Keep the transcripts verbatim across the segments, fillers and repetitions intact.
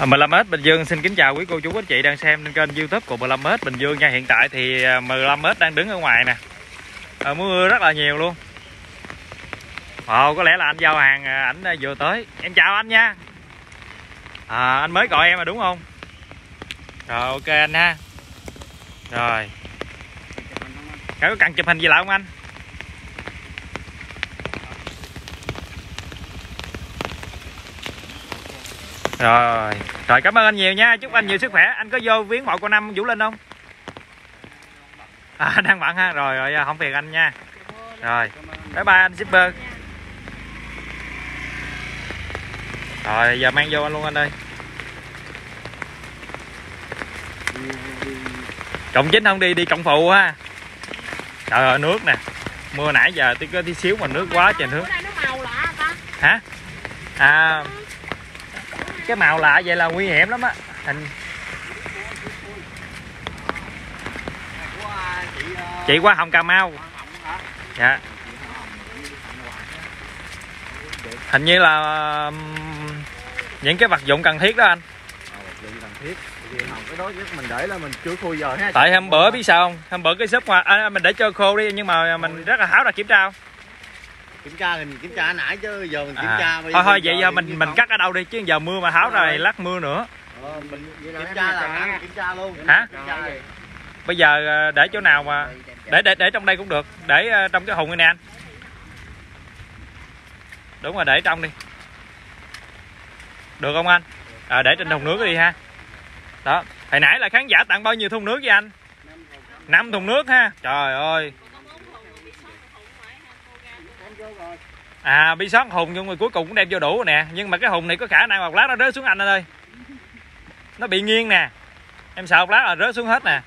mười lăm ét Bình Dương xin kính chào quý cô chú anh chị đang xem trên kênh YouTube của mười lăm ét Bình Dương nha. Hiện tại thì mười lăm ét đang đứng ở ngoài nè. À, mưa rất là nhiều luôn. Ồ, có lẽ là anh giao hàng ảnh vừa tới. Em chào anh nha. À, anh mới gọi em mà đúng không? Rồi ok anh ha. Rồi. Có cần chụp hình gì lại không anh? Rồi, rồi cảm ơn anh nhiều nha, chúc anh nhiều sức khỏe. Anh có vô viếng mộ cô Năm Vũ Linh không? À, đang bận ha, rồi rồi không phiền anh nha. Rồi, bye bye anh shipper. Rồi giờ mang vô anh luôn anh ơi. Cộng chính không đi, đi cộng phụ ha. Trời ơi nước nè, mưa nãy giờ tí có tí xíu mà nước quá trời nước. Hả? À, cái màu lạ vậy là nguy hiểm lắm á. Hình chị qua Hồng Cà Mau. Dạ. Hình như là những cái vật dụng cần thiết đó anh. Mình để là mình chưa khui giờ ha. Tại hôm bữa biết sao không? Hôm bữa cái shop hoa à, mình để cho khô đi nhưng mà mình rất là háo ra kiểm tra không? Kiểm tra thì mình kiểm tra nãy chứ giờ mình kiểm à. tra thôi thôi vậy giờ mình mình cắt ở đâu đi chứ giờ mưa mà háo ra này lắc mưa nữa. Ờ, mình kiểm tra là kiểm tra luôn. Hả? Bây giờ để chỗ nào mà để để để trong đây cũng được, để trong cái hùng này nè anh. Đúng rồi, để trong đi. Được không anh? À, để trên thùng nước đi ha. Đó, hồi nãy là khán giả tặng bao nhiêu thùng nước với anh? năm thùng nước ha. Trời ơi. À, bi sót hùng nhưng mà cuối cùng cũng đem vô đủ rồi nè. Nhưng mà cái hùng này có khả năng một lát nó rớt xuống anh anh ơi. Nó bị nghiêng nè. Em sợ một lát là rớt xuống hết nè.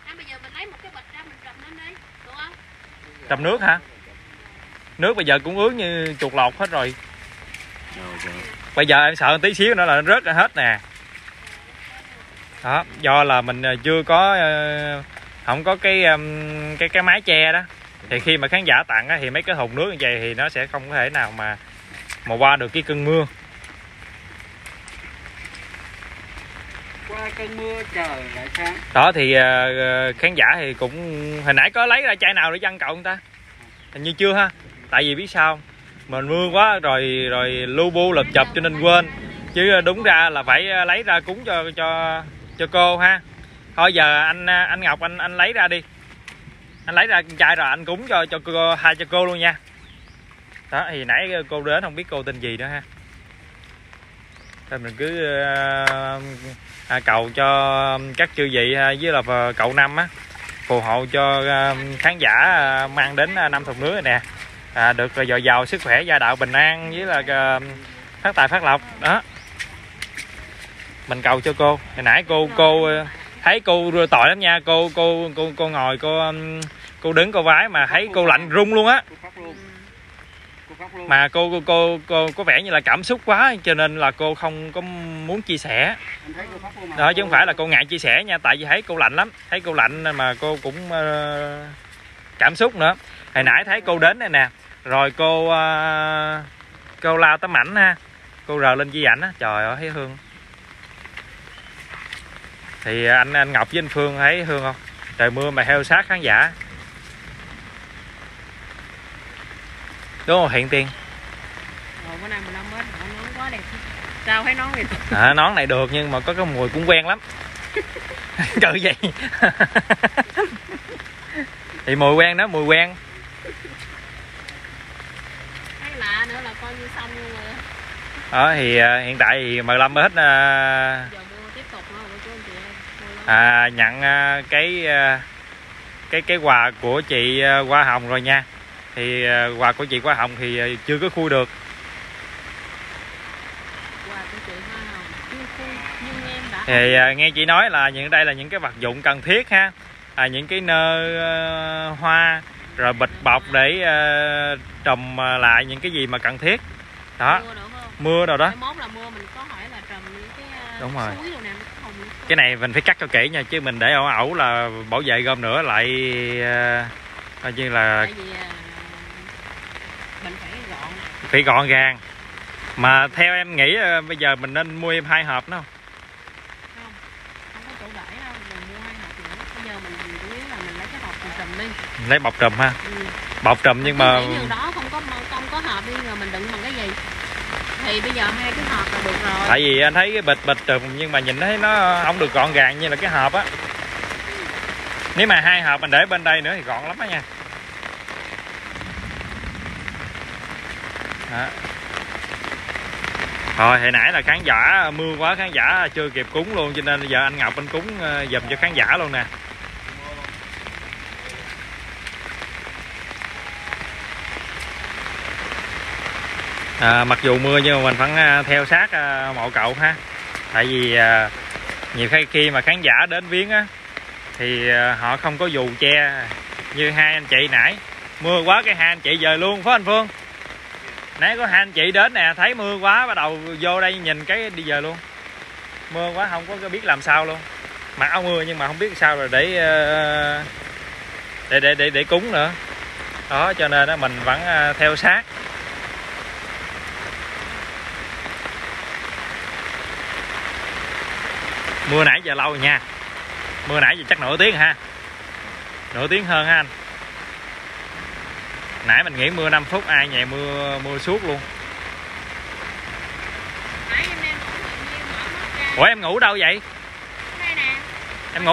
Trầm nước hả? Nước bây giờ cũng ướt như chuột lột hết rồi. Bây giờ em sợ tí xíu nữa là nó rớt ra hết nè. Đó, do là mình chưa có không có cái cái cái mái che đó. Thì khi mà khán giả tặng thì mấy cái thùng nước như vậy thì nó sẽ không có thể nào mà mà qua được cái cơn mưa. Qua cơn mưa trời lại sáng. Đó thì khán giả thì cũng hồi nãy có lấy ra chai nào để dăng cậu người ta? Hình như chưa ha. Tại vì biết sao mình mưa quá rồi rồi lu bu lụp chụp cho nên quên. Chứ đúng ra là phải lấy ra cúng cho cho cho cô ha. Thôi giờ anh anh Ngọc anh anh lấy ra đi. Anh lấy ra chai rồi anh cúng cho cho cô, hai cho cô luôn nha. Đó thì nãy cô đến không biết cô tên gì nữa ha. Thôi mình cứ à, cầu cho các chư vị với là cậu Năm á phù hộ cho khán giả mang đến năm thùng nước này nè. À, được dồi dào sức khỏe, gia đạo bình an với là phát tài phát lộc đó. Mình cầu cho cô. Hồi nãy cô cô thấy cô tội lắm nha, cô cô cô cô ngồi cô cô đứng cô vái mà thấy cô lạnh run luôn á. Mà cô cô cô cô có vẻ như là cảm xúc quá cho nên là cô không có muốn chia sẻ. Đó chứ không phải là cô ngại chia sẻ nha, tại vì thấy cô lạnh lắm, thấy cô lạnh mà cô cũng uh, cảm xúc nữa. Hồi nãy thấy cô đến đây nè, rồi cô uh, cô lao tấm ảnh ha, cô rờ lên di ảnh á, trời ơi thấy hương. Thì anh anh Ngọc với anh Phương thấy hương không? Trời mưa mà theo sát khán giả. Đúng không Hiện Tiên? Ồ, bữa nay mười lăm mét, nón quá đẹp. Sao thấy nón này? À, nón này được nhưng mà có cái mùi cũng quen lắm. Cỡ vậy. Thì mùi quen đó, mùi quen. Thấy lạ nữa là coi như xong luôn rồi. Đó thì uh, hiện tại thì mười lăm hết uh, giờ mua tiếp tục nữa của chú anh chị ơi. À, nhận uh, cái uh, cái cái quà của chị uh, Hoa Hồng rồi nha. Thì uh, quà của chị Hoa Hồng thì uh, chưa có khui được. Quà của chị Hoa Hồng chưa khui nhưng em đã. Thì uh, nghe chị nói là những đây là những cái vật dụng cần thiết ha. À, những cái nơ uh, hoa rồi bịch bọc để uh, trùm uh, lại những cái gì mà cần thiết. Đó. Mưa, mưa đâu đó. Mốt là mưa mình có hỏi là trùm những cái uh, đúng rồi. Suối đồ nè, không... Cái này mình phải cắt cho kỹ nha, chứ mình để ẩu ẩu là bảo vệ gom nữa lại uh, coi như là tại vì, uh, mình phải gọn. Phải gọn gàng. Mà theo em nghĩ uh, bây giờ mình nên mua em hai hộp nó không? để đâu, mình mua hai hộp nữa. Bây giờ mình chủ yếu là mình lấy cái bọc từ trùm đi. Lấy bọc trùm ha. Ừ. Bọc trùm nhưng mà như đó không có không có hộp đi rồi mình đựng bằng cái gì? Thì bây giờ hai cái hộp là được rồi. Tại vì anh thấy cái bịch bịch trùm nhưng mà nhìn thấy nó không được gọn gàng như là cái hộp á. Nếu mà hai hộp mình để bên đây nữa thì gọn lắm đó nha. Đó. Rồi hồi nãy là khán giả mưa quá, khán giả chưa kịp cúng luôn, cho nên bây giờ anh Ngọc anh cúng giùm cho khán giả luôn nè. À, mặc dù mưa nhưng mà mình vẫn theo sát mộ cậu ha. Tại vì à, nhiều khi khi mà khán giả đến viếng á thì họ không có dù che như hai anh chị nãy. Mưa quá cái hai anh chị dời luôn phải anh Phương? Nãy có hai anh chị đến nè, thấy mưa quá bắt đầu vô đây nhìn cái đi về luôn. Mưa quá không có biết làm sao luôn. Mặc áo mưa nhưng mà không biết sao rồi để để để để, để cúng nữa. Đó cho nên đó mình vẫn theo sát. Mưa nãy giờ lâu rồi nha. Mưa nãy giờ chắc nửa tiếng ha. Nửa tiếng hơn ha anh. Nãy mình nghĩ mưa năm phút, ai nhẹ mưa mưa suốt luôn. Ủa em ngủ đâu vậy? Đây nè. Em ngủ.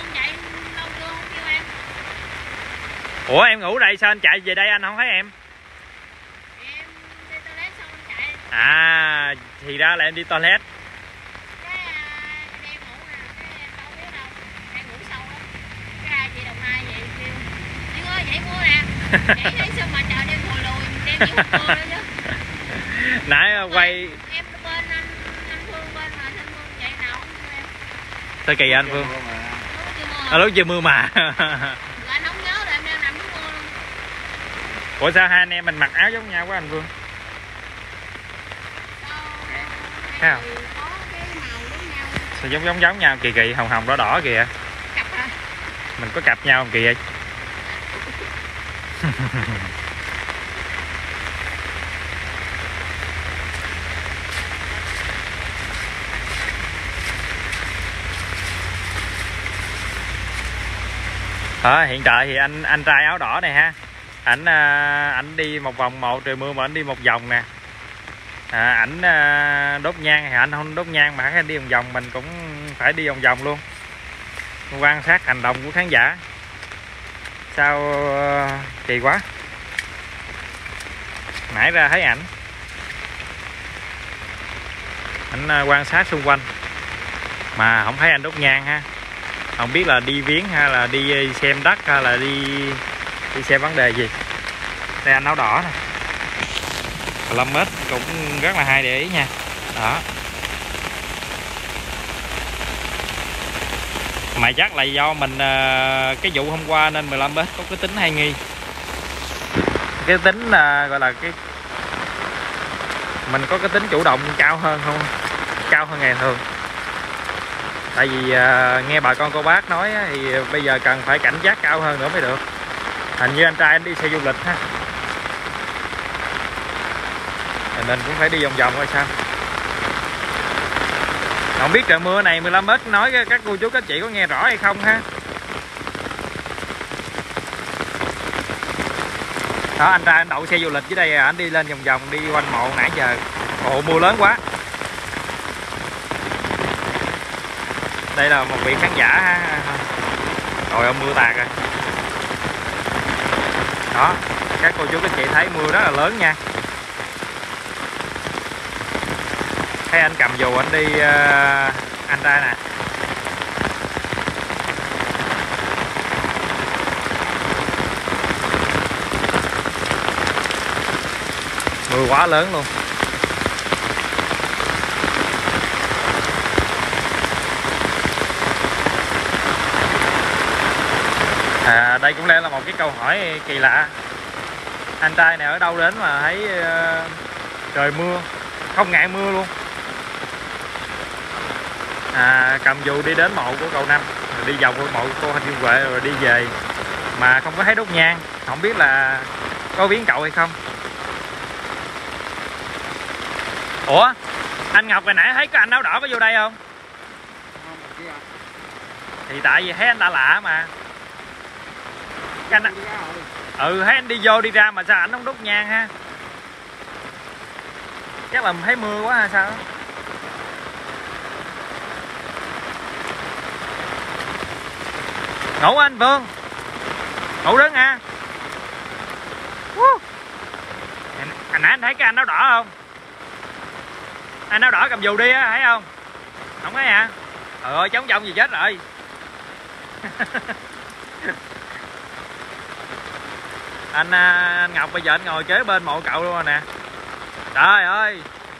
Ủa em ngủ đây sao anh chạy về đây anh không thấy em? Em đi toilet xong anh chạy. À thì ra là em đi toilet. Cái em ngủ nè, cái em đâu biết đâu. Em ngủ sâu lắm. Cái ai chị Đồng Nai vậy kêu Duyên ơi dậy mưa nè. Dậy thấy sao mà trời đêm lùi lùi đêm chỉ một mưa nữa chứ. Nãy quay em bên anh anh Phương bên mà anh Phương vậy nào không em? sao kỳ anh Phương? À, lúc chưa mưa mà. Anh không nhớ là em đang nằm dưới mưa luôn. Ủa sao hai anh em mình mặc áo giống nhau quá anh Phương? Thấy không? Có cái màu giống nhau. Sao giống giống giống nhau kỳ kỳ hồng hồng đỏ đỏ kìa. Cặp hả? Mình có cặp nhau không kỳ vậy? Đó, hiện tại thì anh anh trai áo đỏ này ha, ảnh à, ảnh đi một vòng một trời mưa mà ảnh đi một vòng nè. À, ảnh à, đốt nhang thì anh không đốt nhang mà anh đi vòng vòng mình cũng phải đi vòng vòng luôn. Quan sát hành động của khán giả. Sao à, kỳ quá. Nãy ra thấy ảnh. Ảnh à, quan sát xung quanh mà không thấy anh đốt nhang ha. Không biết là đi viếng hay là đi xem đất hay là đi đi xem vấn đề gì. Đây anh áo đỏ nè. năm mét cũng rất là hay để ý nha. Đó. Mà chắc là do mình cái vụ hôm qua nên mười lăm mét có cái tính hay nghi. Cái tính là gọi là cái mình có cái tính chủ động cao hơn không? Cao hơn ngày thường. Tại vì uh, nghe bà con cô bác nói thì bây giờ cần phải cảnh giác cao hơn nữa mới được. Hình như anh trai anh đi xe du lịch ha, nên cũng phải đi vòng vòng coi sao. Không biết trời mưa này mười lăm mét nói các cô chú các chị có nghe rõ hay không ha. Đó anh trai anh đậu xe du lịch dưới đây, anh đi lên vòng vòng đi quanh mộ nãy giờ. Ồ mưa lớn quá. Đây là một vị khán giả. Rồi mưa tạt rồi. Đó, các cô chú các chị thấy mưa rất là lớn nha. Thấy anh cầm dù anh đi uh, anh ra nè. Mưa quá lớn luôn. À, đây cũng là một cái câu hỏi kỳ lạ. Anh trai này ở đâu đến mà thấy uh, trời mưa, không ngại mưa luôn. À, cầm dù đi đến mộ của cậu Năm, rồi đi vòng của mộ cô Thanh Kim Huệ rồi đi về mà không có thấy đốt nhang. Không biết là có viếng cậu hay không. Ủa, anh Ngọc hồi nãy thấy có anh áo đỏ có vô đây không? Thì tại vì thấy anh ta lạ mà. Cái anh... Ừ, thấy anh đi vô đi ra mà sao ảnh không đốt nhang ha? Chắc là thấy mưa quá hay sao? Ngủ anh Phương. Ngủ đứng ha. Hồi nãy anh thấy cái anh áo đỏ không? Anh áo đỏ cầm dù đi á, thấy không? Không thấy hả? Trời ơi, trống trông gì chết rồi. anh, anh Ngọc bây giờ anh ngồi kế bên mộ cậu luôn rồi nè. Trời ơi.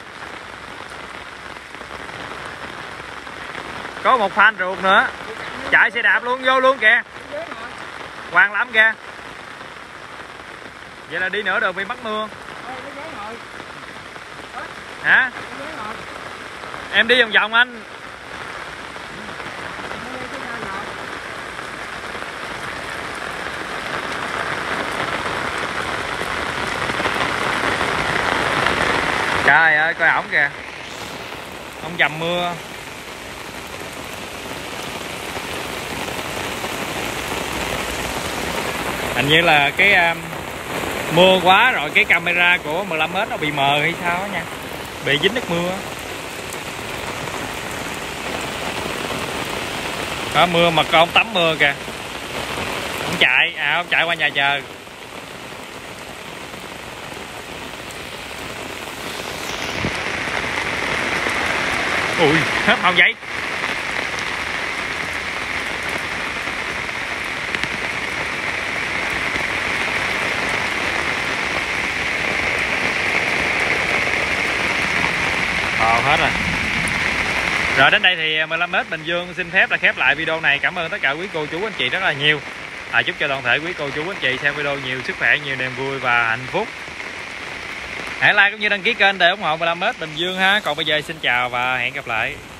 Có một fan ruột nữa. Chạy xe đạp luôn, vô luôn kìa. Hoàng lắm kìa. Vậy là đi nửa đường bị mắc mưa. Hả? Em đi vòng vòng anh. Trời ơi, coi ổng kìa. Ông dầm mưa. Hình như là cái um, mưa quá rồi cái camera của mười lăm mét nó bị mờ hay sao á nha. Bị dính nước mưa. Có mưa mà con tắm mưa kìa. Ông chạy, à ông chạy qua nhà chờ. Ui, hết không vậy? Ờ, hết rồi. Rồi đến đây thì mười lăm mét Bình Dương xin phép là khép lại video này. Cảm ơn tất cả quý cô chú anh chị rất là nhiều. À, chúc cho toàn thể quý cô chú anh chị xem video nhiều sức khỏe, nhiều niềm vui và hạnh phúc. Hãy like cũng như đăng ký kênh để ủng hộ mười lăm mét Bình Dương ha. Còn bây giờ xin chào và hẹn gặp lại.